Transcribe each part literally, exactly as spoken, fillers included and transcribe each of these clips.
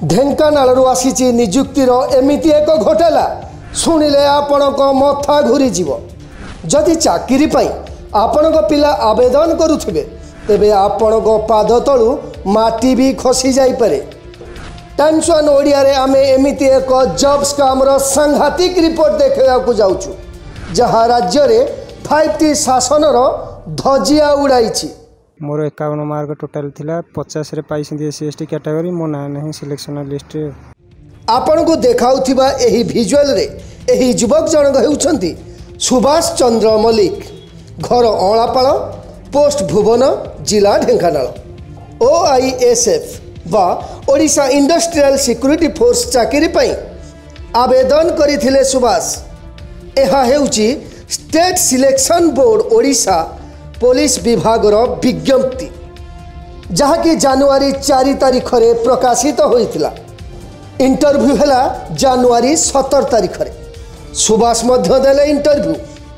ढेंकानालू आसी निजुक्तिर एमती एक घोटाला शुणिले आपण मथा घूरी जदि चाकरी आपण पिला आवेदन करुथिबे तेबे आपण पाद तलू माटी भी खसी जाइपरे। टाइम्स वन ओडिया रे आमे एमिति एक जॉब स्कैम रो सांघातिक रिपोर्ट देखा जाउछु जहाँ राज्य रे फाइव टी शासन रो धजिया उड़ाई। मोर एकावन मार्क टोटाल थिला पचास रे पाइस एस एस टी कैटेगरी मो ना नहीं सिलेक्शन लिस्ट रे। आपण को देखाउथिबा एही विजुअल रे एही युवक जनक हेउछंती सुभाष चंद्र मल्लिक, घर अलापाल, पोस्ट भुवन, जिला Dhenkanal. O I S F बा ओडिशा इंडस्ट्रियल सिक्यूरिटी फोर्स चाकरी पई आवेदन करिथिले सुभाष। एहा हेउची state selection board Odisha police विभाग रो विज्ञप्ति जहाँकि जनवरी चार तारीख रे प्रकाशित होइतिला। इंटरव्यू हैला जनवरी सतर तारीख रे। सुभाष मध्य देले इंटरव्यू।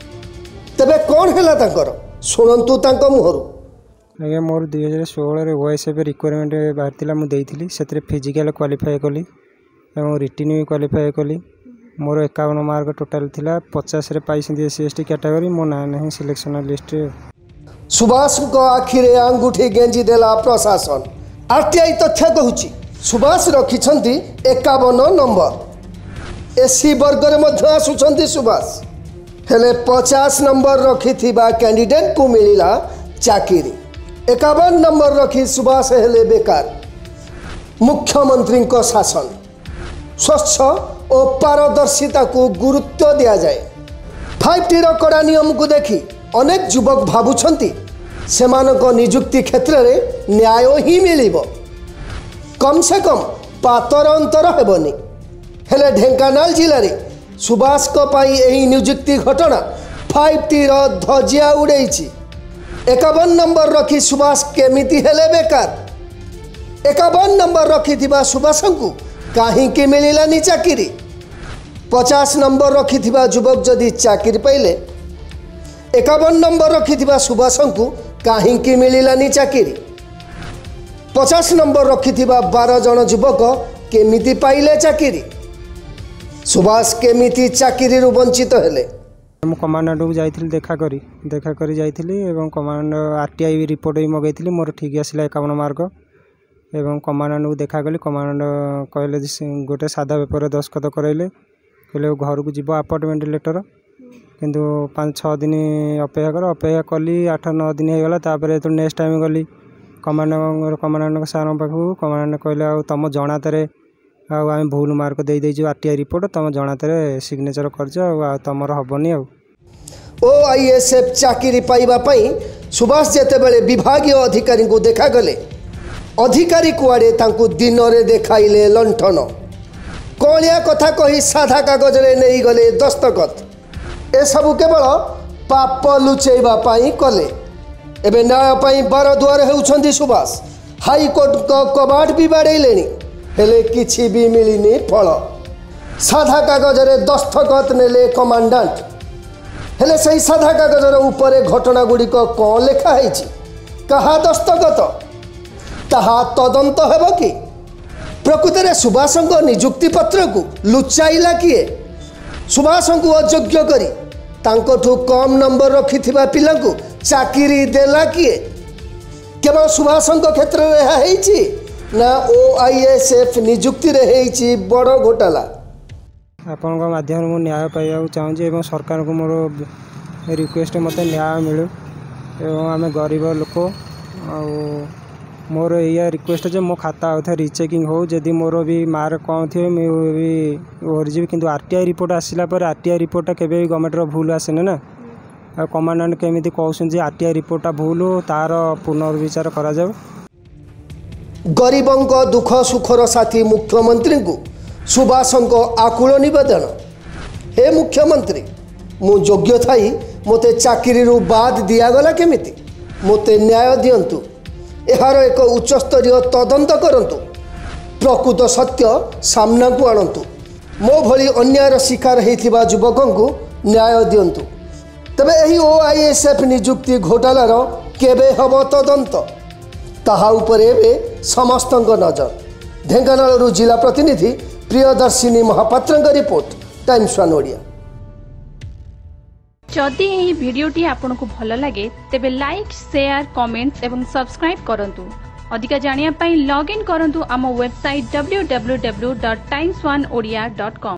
तबे कौन हैला तांकर सुनंतु तांको मुहरु। आगे मोर दुई हजार षोह रे ओएसएफ रिक्वायरमेंट बाहरतिला मु देइथिली सेतरे फिजिकल क्वालिफाई कली एवं रिटन भी क्वालिफाई कली। मोर एकावन मार्क टोटाल थिला पचास रे पाइस एस एस टी कैटेगरी मो ना नहीं सिलेक्शन लिस्ट रे। सुभाष को आखिरे अंगूठी गेंजी देला प्रशासन। आरटीआई तथ्य कहूची सुभाष रखिछंती एकावन नंबर। एसी वर्ग रे मध्य आसुछंती सुभाष हेले पचास नंबर रखिथिबा कैंडिडेट को मिलिला चाकरी। एकावन नंबर रखी सुभाष हेले बेकार। मुख्यमंत्री को शासन स्वच्छ और पारदर्शिता को गुरुत्व दिया जाए। फाइव टी रो कड़ा नियम को देखी अनेक युवक भावुछंती सेमानक निजुक्ति क्षेत्र रे न्याय ही मिलिबो, कम से कम पातर अंतर हेबनी। हेले ढेंकानाल जिले रे सुभाष को पाई एही निजुक्ति घटना फाइव टी रो धजिया उड़ेइछि। एकावन नंबर रखी सुभाष केमिति हेले बेकार। एकावन नंबर रखिथिबा सुभाषंकु काहींकि मिलिलानी चाकरी। पचास नंबर रखिथिबा युवक जदि चाकरी पाइले एकावन नंबर रखिथिबा सुभाषंकु काहींकि मिलिलानी चाकरी। पचास नंबर रखिथिबा बारह जन युवक केमिति पाइले चाकरी। सुभाष केमिति चाकरी रु वंचित हेले। मु कमांडेंट को जाइथिली देखा करी देखा करी जाइथिली एवं कमांड आरटीआई भी रिपोर्ट भी मगैथिली मोर ठीक आसिला एकावन मार्क एवं कमांडेंट को देखा कली। कमांडेंट कहले गोटे सादा पेपर दस्खत कराइले कहले घर को जीव अपार्टमेंट लेटर किंतु पाँच छः दिन अपेक्षा कर अपेक्षा कली आठ नौ दिन होगला। तापर तो नेक्स्ट टाइम गली कमांडेंट कमांडेंट सार पाखु कमांडेंट कहले आ तुम जनाते आम भूल मार्क दे देजु आरटीआई रिपोर्ट तुम जनाते सिग्नेचर कर तुमर हेनी। ओ आई एस एफ चाकरी पाइबा पई सुभाष जेतेबेले विभागीय अधिकारी को देखा गले अधिकारी कुआड़े तांकु दिन रे देखाइले लंठन कलिया कथा कही साधा कागज रे नहीं गले दस्तखत। ए सबु केवल पाप लुचेबा पाई कले। एबे न्याय पाई बार दुआर हेउछंती सुभाष। हाईकोर्ट को कबाट भी बाड़ेलेनी हेले किछि भी मिलिनी फल। साधा कागज रे दस्तखत नेले कमांडेंट हेले सही साधा कागज रे ऊपर घटना गुड़िक कौन लेखा है कहा दस्तखत ताहा तदंत हेब कि। प्रकृत में सुभाष निजुक्ति पत्र को लुचाइला किए। सुभाष को अयोग्य करी तांकोठु कम नंबर रखिथिबा पिला को चाकरी देला किए। केवल सुभाष क्षेत्र में यह है ना ओ आई एस एफ निजुक्ति रे हेइछि बड़ घोटाला। आपण माध्यम मु न्याय पाइबा चाहूँगी एवं सरकार को मोर रिक्वेस्ट मत न्याय मिलू एवं आम गरीब लोक आ मोर या रिक्वेस्ट जो मो खाता आउ रिचेकिंग हो जदि मोर भी मार्क कम थी भी ओरिजिव किंतु आरटीआई रिपोर्ट आसला पर आरटीआई रिपोर्ट केबे भी गवर्नमेंट रो भूल आसेने ना। आ कमांडेंट केमिति कहउछन आरटीआई रिपोर्ट भूल तार पुनर्विचार करा जाऊ। गरीबों दुख सुखर साथी मुख्यमंत्री को सुभाष आकुल निवेदन। हे मुख्यमंत्री मु योग्य थाई मोते चाकरी रु बाद दिगला केमिति मोते न्याय दियंतु। एहार एक उच्चस्तरीय तदंत करंतु प्रकृत सत्य सामना को आणंतु। मो भली अन्यायर शिकार होइथिबा युवकों को न्याय दियंतु। तबे एही ओ आई एस एफ निजुक्ति घोटालार केबे हब तदंत ताहा उपरे समस्तଙ୍କ नजर। ढेंकानाल जिला प्रतिनिधि Priyadarshini Mahapatra report Times One Odia. जदि यह वीडियोटी आपको भल लगे तेबे लाइक शेयर कमेंट्स एवं सब्सक्राइब करंतु। अधिक जानिया पाई लॉग इन करंतु आम website W W W dot Times One Odia dot com.